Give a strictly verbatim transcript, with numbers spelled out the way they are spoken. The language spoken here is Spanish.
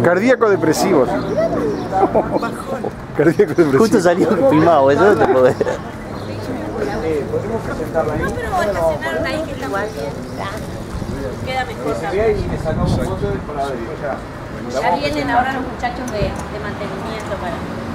Cardíaco depresivos. Cardíaco depresivo. Justo salió filmado, eso no te puedo ver. Podemos presentarla ahí. No, pero vos estacionaron ahí que está igual bien. Queda mejor. Se ve y le sacamos fotos para ver. Ya vienen ahora los muchachos de, de mantenimiento para...